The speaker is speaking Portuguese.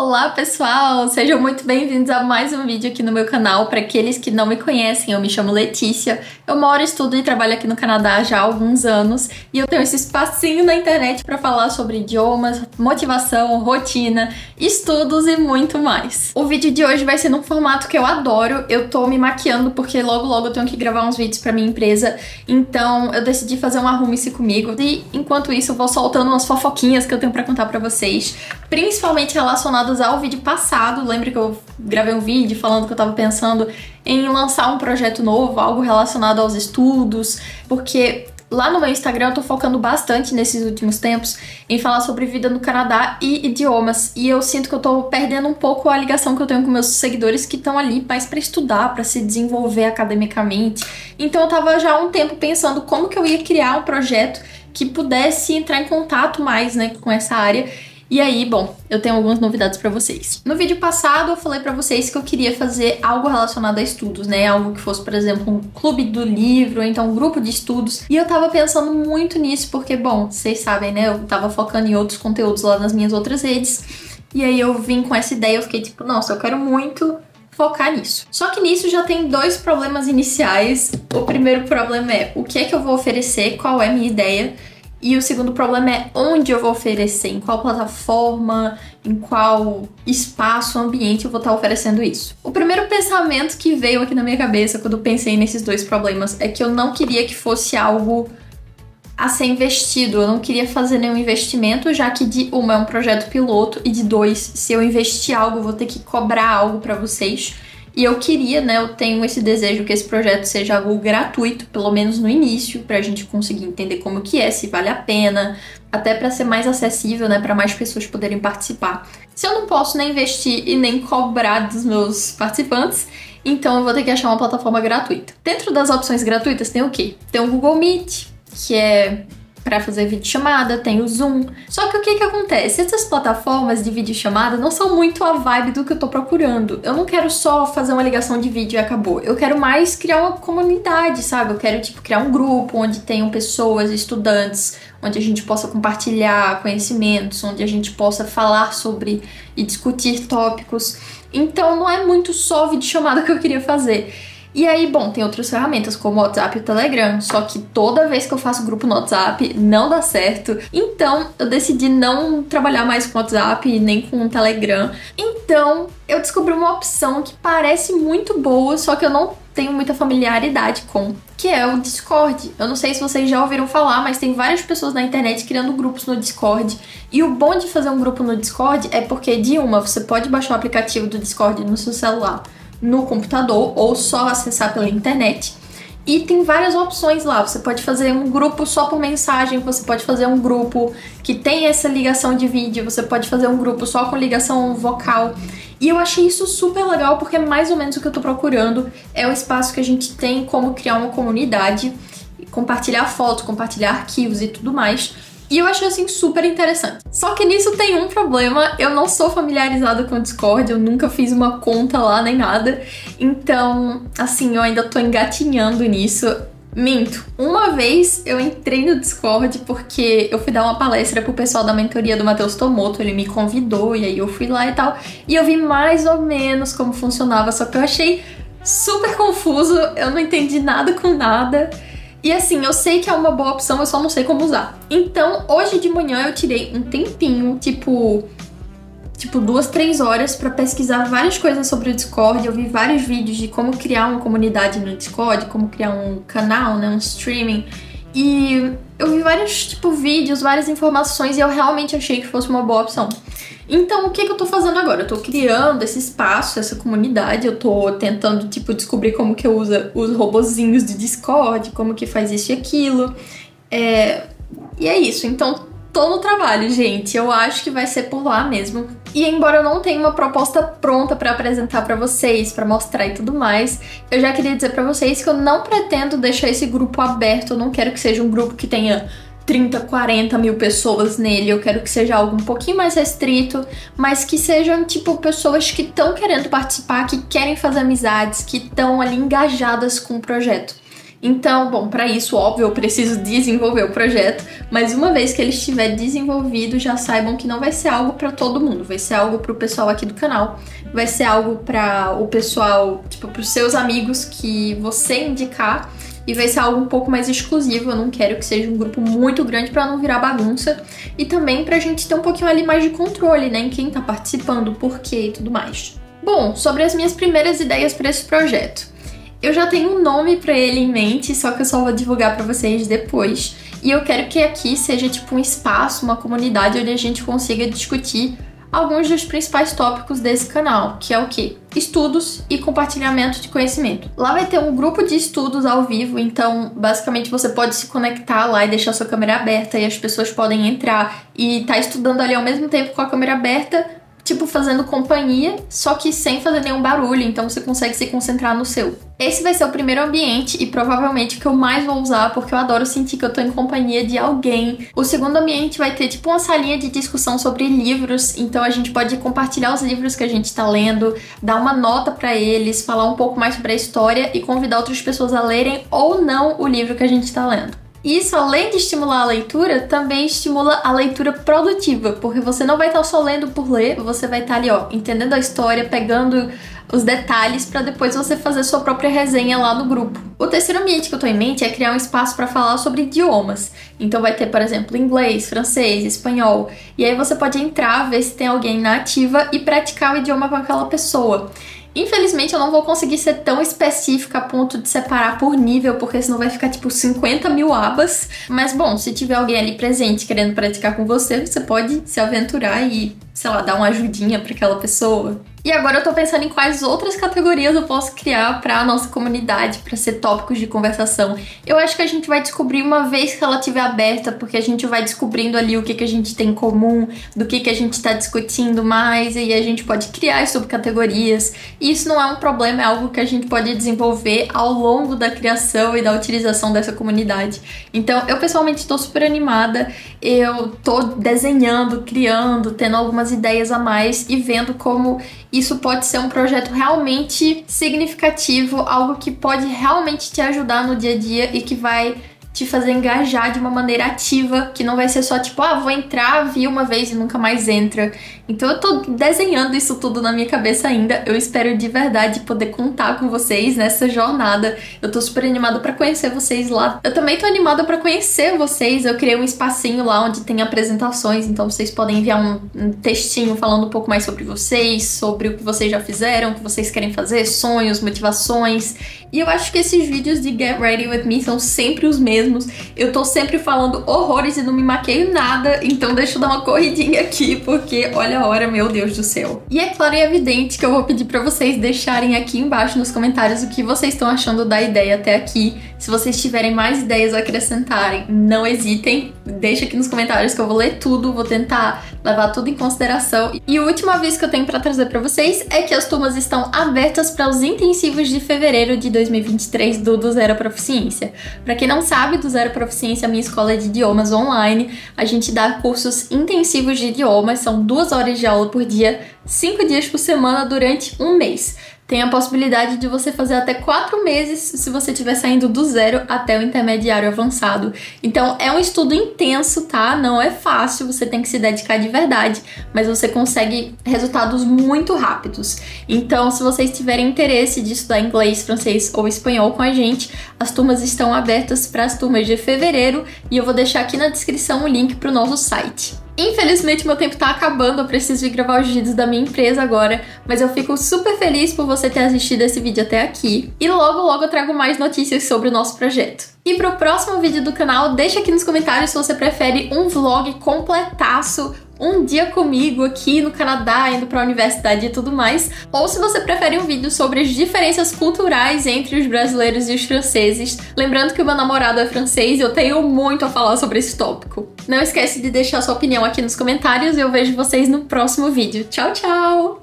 Olá pessoal, sejam muito bem-vindos a mais um vídeo aqui no meu canal. Para aqueles que não me conhecem, eu me chamo Letícia, eu moro, estudo e trabalho aqui no Canadá já há alguns anos e eu tenho esse espacinho na internet para falar sobre idiomas, motivação, rotina, estudos e muito mais. O vídeo de hoje vai ser num formato que eu adoro, eu tô me maquiando porque logo eu tenho que gravar uns vídeos para minha empresa, então eu decidi fazer um arrume-se comigo e enquanto isso eu vou soltando umas fofoquinhas que eu tenho para contar para vocês, principalmente relacionadas ao vídeo passado. Lembra que eu gravei um vídeo falando que eu tava pensando em lançar um projeto novo, algo relacionado aos estudos, porque lá no meu Instagram eu tô focando bastante nesses últimos tempos em falar sobre vida no Canadá e idiomas, e eu sinto que eu tô perdendo um pouco a ligação que eu tenho com meus seguidores que estão ali mais pra estudar, pra se desenvolver academicamente. Então eu tava já há um tempo pensando como que eu ia criar um projeto que pudesse entrar em contato mais, né, com essa área. E aí, bom, eu tenho algumas novidades pra vocês. No vídeo passado eu falei pra vocês que eu queria fazer algo relacionado a estudos, né? Algo que fosse, por exemplo, um clube do livro, ou então um grupo de estudos. E eu tava pensando muito nisso porque, bom, vocês sabem, né? Eu tava focando em outros conteúdos lá nas minhas outras redes. E aí eu vim com essa ideia, eu fiquei tipo, nossa, eu quero muito focar nisso. Só que nisso já tem dois problemas iniciais. O primeiro problema é o que é que eu vou oferecer, qual é a minha ideia. E o segundo problema é onde eu vou oferecer, em qual plataforma, em qual espaço, ambiente eu vou estar oferecendo isso. O primeiro pensamento que veio aqui na minha cabeça quando eu pensei nesses dois problemas é que eu não queria que fosse algo a ser investido, eu não queria fazer nenhum investimento, já que de uma é um projeto piloto e de dois, se eu investir algo, eu vou ter que cobrar algo pra vocês. E eu queria, né, eu tenho esse desejo que esse projeto seja algo gratuito, pelo menos no início, pra gente conseguir entender como que é, se vale a pena, até pra ser mais acessível, né, pra mais pessoas poderem participar. Se eu não posso nem investir e nem cobrar dos meus participantes, então eu vou ter que achar uma plataforma gratuita. Dentro das opções gratuitas tem o quê? Tem o Google Meet, que é para fazer videochamada, tem o Zoom. Só que o que acontece? Essas plataformas de videochamada não são muito a vibe do que eu tô procurando. Eu não quero só fazer uma ligação de vídeo e acabou. Eu quero mais criar uma comunidade, sabe? Eu quero, tipo, criar um grupo onde tenham pessoas, estudantes, onde a gente possa compartilhar conhecimentos, onde a gente possa falar sobre e discutir tópicos. Então não é muito só videochamada que eu queria fazer. E aí, bom, tem outras ferramentas como o WhatsApp e o Telegram, só que toda vez que eu faço grupo no WhatsApp não dá certo. Então eu decidi não trabalhar mais com o WhatsApp nem com o Telegram. Então eu descobri uma opção que parece muito boa, só que eu não tenho muita familiaridade com, que é o Discord. Eu não sei se vocês já ouviram falar, mas tem várias pessoas na internet criando grupos no Discord. E o bom de fazer um grupo no Discord é porque, de uma, você pode baixar o aplicativo do Discord no seu celular, no computador, ou só acessar pela internet. E tem várias opções lá. Você pode fazer um grupo só por mensagem, você pode fazer um grupo que tem essa ligação de vídeo, você pode fazer um grupo só com ligação vocal. E eu achei isso super legal porque é mais ou menos o que eu tô procurando. É o espaço que a gente tem como criar uma comunidade, compartilhar fotos, compartilhar arquivos e tudo mais. E eu achei, assim, super interessante. Só que nisso tem um problema, eu não sou familiarizada com o Discord, eu nunca fiz uma conta lá nem nada. Então, assim, eu ainda tô engatinhando nisso. Minto, uma vez eu entrei no Discord porque eu fui dar uma palestra pro pessoal da mentoria do Matheus Tomoto, ele me convidou e aí eu fui lá e tal. E eu vi mais ou menos como funcionava, só que eu achei super confuso, eu não entendi nada com nada. E assim, eu sei que é uma boa opção, eu só não sei como usar. Então, hoje de manhã eu tirei um tempinho, tipo 2, 3 horas pra pesquisar várias coisas sobre o Discord. Eu vi vários vídeos de como criar uma comunidade no Discord, como criar um canal, né, um streaming. E eu vi vários, vídeos, várias informações e eu realmente achei que fosse uma boa opção. Então, o que eu tô fazendo agora? Eu tô criando esse espaço, essa comunidade, eu tô tentando, descobrir como que eu uso os robozinhos de Discord, como que faz isso e aquilo. E é isso, então tô no trabalho, gente. Eu acho que vai ser por lá mesmo. E embora eu não tenha uma proposta pronta pra apresentar pra vocês, pra mostrar e tudo mais, eu já queria dizer pra vocês que eu não pretendo deixar esse grupo aberto, eu não quero que seja um grupo que tenha 30, 40 mil pessoas nele, eu quero que seja algo um pouquinho mais restrito, mas que sejam, pessoas que estão querendo participar, que querem fazer amizades, que estão ali engajadas com o projeto. Então, bom, para isso, óbvio, eu preciso desenvolver o projeto, mas uma vez que ele estiver desenvolvido, já saibam que não vai ser algo para todo mundo, vai ser algo pro pessoal aqui do canal, vai ser algo para o pessoal, tipo, pros seus amigos que você indicar, e vai ser algo um pouco mais exclusivo. Eu não quero que seja um grupo muito grande para não virar bagunça, e também pra gente ter um pouquinho ali mais de controle, né, em quem tá participando, por quê e tudo mais. Bom, sobre as minhas primeiras ideias para esse projeto. Eu já tenho um nome pra ele em mente, só que eu só vou divulgar pra vocês depois. E eu quero que aqui seja tipo um espaço, uma comunidade onde a gente consiga discutir alguns dos principais tópicos desse canal, que é o quê? Estudos e compartilhamento de conhecimento. Lá vai ter um grupo de estudos ao vivo, então basicamente você pode se conectar lá e deixar sua câmera aberta e as pessoas podem entrar e tá estudando ali ao mesmo tempo com a câmera aberta, tipo fazendo companhia, só que sem fazer nenhum barulho, então você consegue se concentrar no seu. Esse vai ser o primeiro ambiente e provavelmente o que eu mais vou usar, porque eu adoro sentir que eu tô em companhia de alguém. O segundo ambiente vai ter tipo uma salinha de discussão sobre livros, então a gente pode compartilhar os livros que a gente tá lendo, dar uma nota pra eles, falar um pouco mais sobre a história e convidar outras pessoas a lerem ou não o livro que a gente tá lendo. Isso, além de estimular a leitura, também estimula a leitura produtiva, porque você não vai estar só lendo por ler, você vai estar ali, ó, entendendo a história, pegando os detalhes para depois você fazer sua própria resenha lá no grupo. O terceiro ambiente que eu tô em mente é criar um espaço para falar sobre idiomas. Então vai ter, por exemplo, inglês, francês, espanhol, e aí você pode entrar, ver se tem alguém na ativa e praticar o idioma com aquela pessoa. Infelizmente eu não vou conseguir ser tão específica a ponto de separar por nível, porque senão vai ficar tipo 50 mil abas. Mas bom, se tiver alguém ali presente querendo praticar com você, você pode se aventurar e, sei lá, dar uma ajudinha para aquela pessoa. E agora eu tô pensando em quais outras categorias eu posso criar pra nossa comunidade, pra ser tópicos de conversação. Eu acho que a gente vai descobrir uma vez que ela estiver aberta, porque a gente vai descobrindo ali o que a gente tem em comum, do que a gente tá discutindo mais, e aí a gente pode criar as subcategorias. E isso não é um problema, é algo que a gente pode desenvolver ao longo da criação e da utilização dessa comunidade. Então, eu pessoalmente tô super animada, eu tô desenhando, criando, tendo algumas ideias a mais e vendo como isso pode ser um projeto realmente significativo, algo que pode realmente te ajudar no dia a dia e que vai te fazer engajar de uma maneira ativa, que não vai ser só tipo, ah, vou entrar, vi uma vez e nunca mais entra. Então eu tô desenhando isso tudo na minha cabeça ainda. Eu espero de verdade poder contar com vocês nessa jornada. Eu tô super animada pra conhecer vocês lá. Eu também tô animada pra conhecer vocês. Eu criei um espacinho lá onde tem apresentações, então vocês podem enviar um textinho falando um pouco mais sobre vocês, sobre o que vocês já fizeram, o que vocês querem fazer, sonhos, motivações. E eu acho que esses vídeos de Get Ready With Me são sempre os mesmos. Eu tô sempre falando horrores e não me maqueio nada, então deixa eu dar uma corridinha aqui, porque olha a hora, meu Deus do céu. E é claro e evidente que eu vou pedir pra vocês deixarem aqui embaixo nos comentários o que vocês estão achando da ideia até aqui. Se vocês tiverem mais ideias a acrescentarem, não hesitem, deixa aqui nos comentários que eu vou ler tudo, vou tentar levar tudo em consideração. E o último aviso que eu tenho pra trazer pra vocês é que as turmas estão abertas para os intensivos de fevereiro de 2023 do Zero Proficiência. Pra quem não sabe, do Zero Proficiência, a minha escola de idiomas online, a gente dá cursos intensivos de idiomas, são 2 horas de aula por dia, 5 dias por semana durante um mês. Tem a possibilidade de você fazer até 4 meses se você estiver saindo do zero até o intermediário avançado. Então é um estudo intenso, tá? Não é fácil, você tem que se dedicar de verdade, mas você consegue resultados muito rápidos. Então, se vocês tiverem interesse de estudar inglês, francês ou espanhol com a gente, as turmas estão abertas para as turmas de fevereiro e eu vou deixar aqui na descrição o link para o nosso site. Infelizmente meu tempo tá acabando, eu preciso ir gravar os vídeos da minha empresa agora, mas eu fico super feliz por você ter assistido esse vídeo até aqui. E logo eu trago mais notícias sobre o nosso projeto. E pro próximo vídeo do canal, deixa aqui nos comentários se você prefere um vlog completaço, um dia comigo aqui no Canadá, indo pra universidade e tudo mais, ou se você prefere um vídeo sobre as diferenças culturais entre os brasileiros e os franceses. Lembrando que o meu namorado é francês e eu tenho muito a falar sobre esse tópico. Não esquece de deixar sua opinião aqui nos comentários e eu vejo vocês no próximo vídeo. Tchau, tchau!